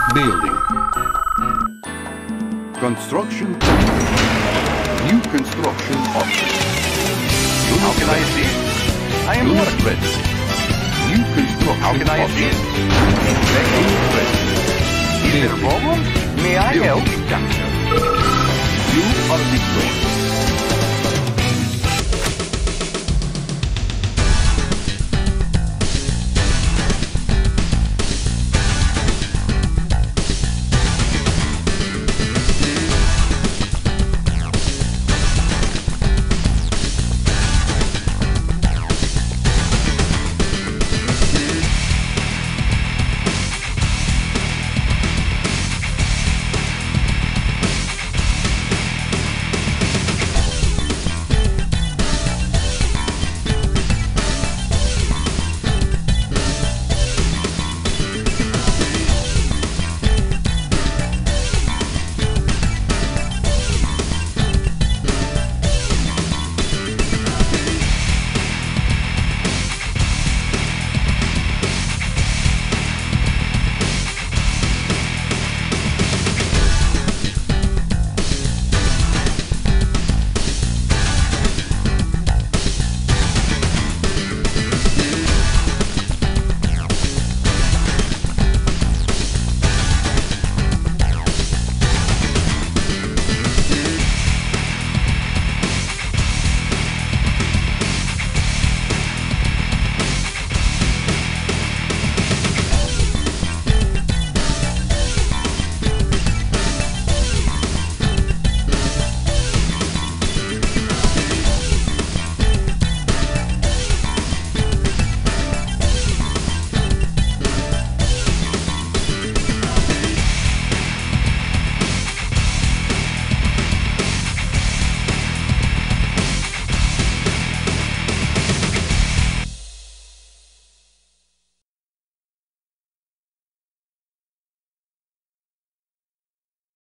Building. Construction. New construction option. How can I assist? I am Unit working. ready. New construction How can I option. assist? Unit ready. Is there a Building. problem? May I help? Building captured. You are victorious.